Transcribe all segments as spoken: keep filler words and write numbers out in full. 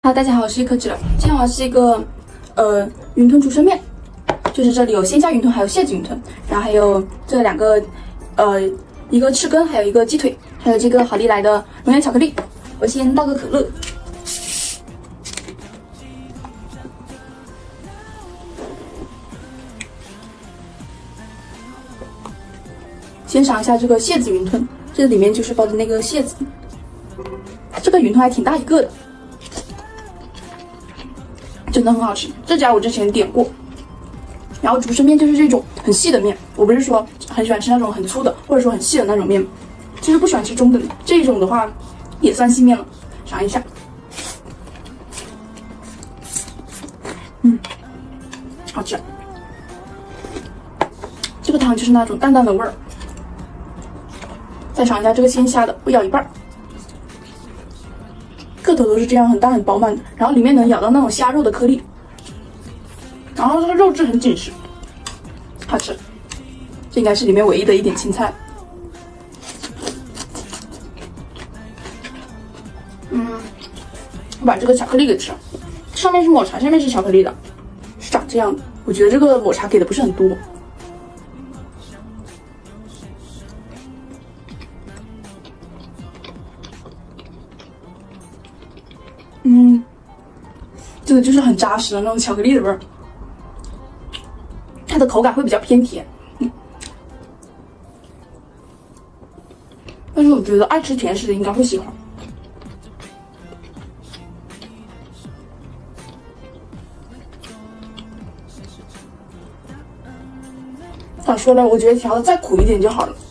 哈，大家好，我是可芷。今天我要是一个呃云吞竹荪面，就是这里有鲜虾云吞，还有蟹子云吞，然后还有这两个呃一个翅根，还有一个鸡腿，还有这个好利来的熔岩巧克力。我先倒个可乐，先尝一下这个蟹子云吞，这里面就是包的那个蟹子，这个云吞还挺大一个的。 真的很好吃，这家我之前点过。然后竹荪面就是这种很细的面，我不是说很喜欢吃那种很粗的，或者说很细的那种面，其实不喜欢吃中等的。这种的话也算细面了，尝一下。嗯，好吃。这个汤就是那种淡淡的味儿。再尝一下这个鲜虾的，我咬一半。 个头都是这样很大很饱满的，然后里面能咬到那种虾肉的颗粒，然后这个肉质很紧实，好吃。这应该是里面唯一的一点青菜。嗯，我把这个巧克力给吃了，上面是抹茶，下面是巧克力的，是长这样的。我觉得这个抹茶给的不是很多。 嗯，这个就是很扎实的那种巧克力的味儿，它的口感会比较偏甜，嗯，但是我觉得爱吃甜食的应该会喜欢。咋说呢？我觉得调的再苦一点就好了。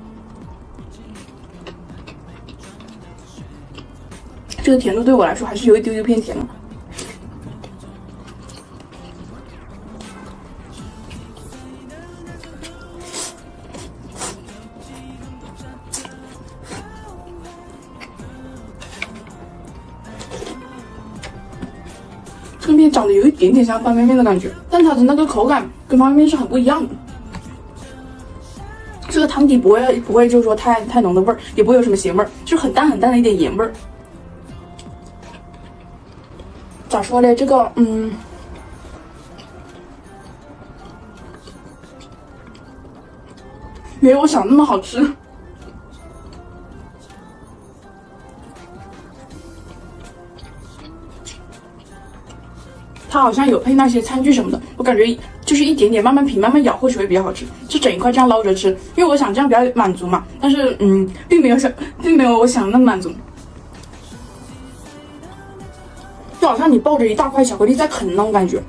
这个甜度对我来说还是有一丢丢偏甜的。这个面长得有一点点像方便面的感觉，但它的那个口感跟方便面是很不一样的。这个汤底不会不会就是说太太浓的味儿，也不会有什么咸味儿，就是很淡很淡的一点盐味儿。 咋说嘞？这个，嗯，没有我想那么好吃。它好像有配那些餐具什么的，我感觉就是一点点慢慢品、慢慢咬，或许会比较好吃。就整一块这样捞着吃，因为我想这样比较满足嘛。但是，嗯，并没有想，并没有我想那么满足。 就好像你抱着一大块巧克力在啃那种感觉，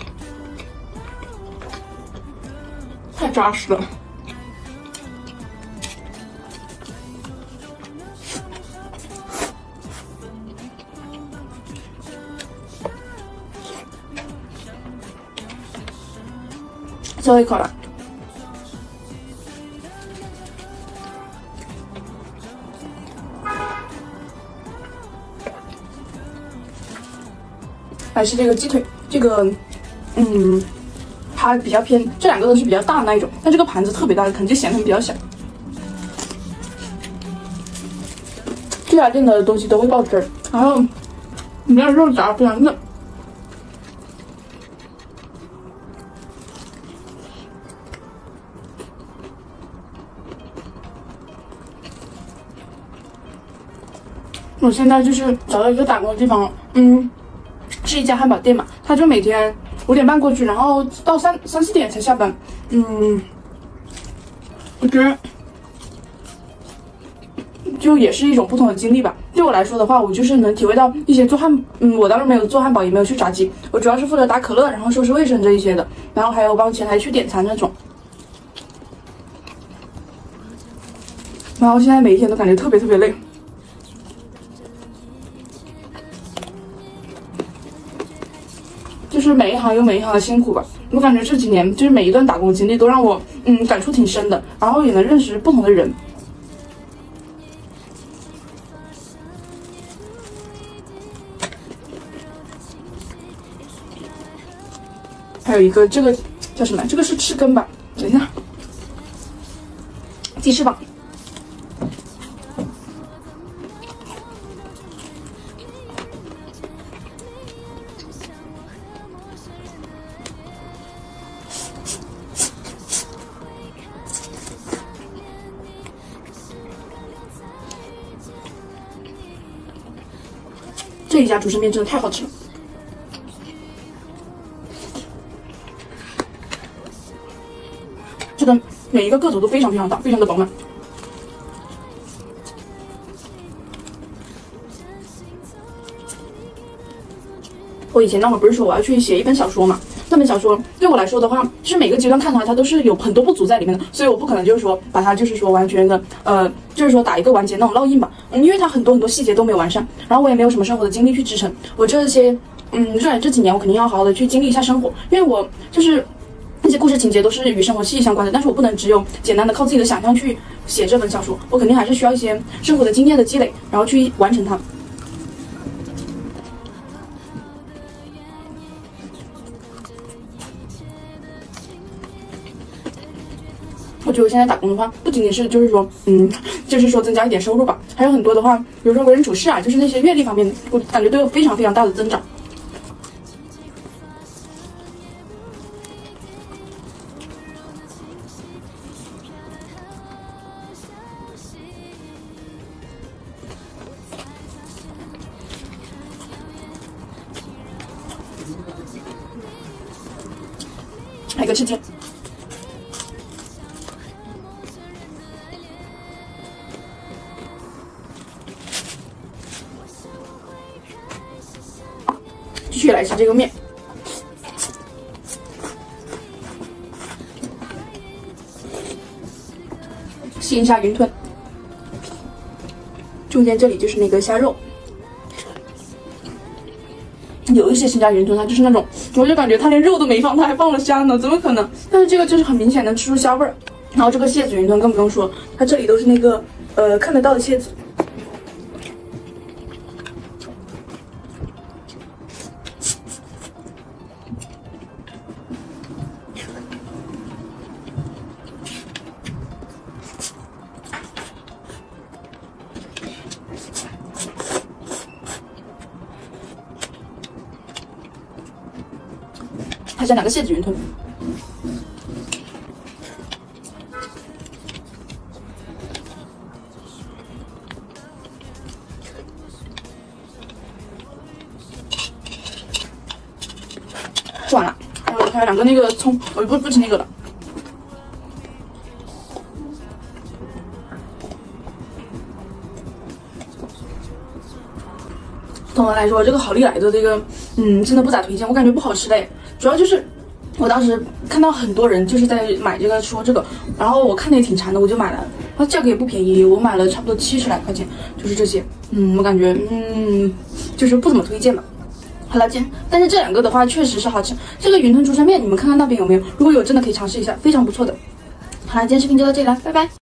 太扎实了。最后一口了。 还是这个鸡腿，这个，嗯，它比较偏，这两个都是比较大的那一种，但这个盘子特别大，可能就显得比较小。这家店的东西都会爆汁儿，然后里面的肉夹非常嫩。我现在就是找到一个打工的地方，嗯。 是一家汉堡店嘛，他就每天五点半过去，然后到三三四点才下班。嗯，我觉得就也是一种不同的经历吧。对我来说的话，我就是能体会到一些做汉，嗯，我当时没有做汉堡，也没有去炸鸡，我主要是负责打可乐，然后收拾卫生这一些的，然后还有帮前台去点餐那种。然后现在每一天都感觉特别特别累。 就是每一行有每一行的辛苦吧，我感觉这几年就是每一段打工经历都让我嗯感触挺深的，然后也能认识不同的人。还有一个这个叫什么？这个是翅根吧？等一下，鸡翅膀。 这一家竹升面真的太好吃了。这个每一个个头都非常非常大，非常的饱满。我以前那会儿不是说我要去写一本小说嘛？那本小说对我来说的话，就是每个阶段看它，它都是有很多不足在里面的，所以我不可能就是说把它就是说完全的呃，就是说打一个完结那种烙印吧，嗯，因为它很多很多细节都没有完善，然后我也没有什么生活的经历去支撑我这些，嗯，这这几年我肯定要好好的去经历一下生活，因为我就是那些故事情节都是与生活息息相关的，但是我不能只有简单的靠自己的想象去写这本小说，我肯定还是需要一些生活的经验的积累，然后去完成它。我觉得我现在打工的话，不仅仅是就是说，嗯，就是说增加一点收入吧，还有很多的话，比如说为人处事啊，就是那些阅历方面，我感觉都有非常非常大的增长。还有一个吃鸡。继续来吃这个面，吸一下云吞，中间这里就是那个虾肉。有一些新家云吞它就是那种，我就感觉它连肉都没放，它还放了虾呢，怎么可能？但是这个就是很明显能吃出虾味儿。然后这个蟹子云吞更不用说，它这里都是那个呃看得到的蟹子。还是两个蟹子云吞，吃完了。还有还有两个那个葱，我不不吃那个了。总的来说，这个好利来的这个，嗯，真的不咋推荐，我感觉不好吃嘞。主要就是我当时看到很多人就是在买这个说这个，然后我看的也挺馋的，我就买了。它价格也不便宜，我买了差不多七十来块钱，就是这些。嗯，我感觉嗯，就是不怎么推荐吧。好了，今但是这两个的话确实是好吃。这个云吞竹升面，你们看看那边有没有？如果有，真的可以尝试一下，非常不错的。好了，今天视频就到这里了，拜拜。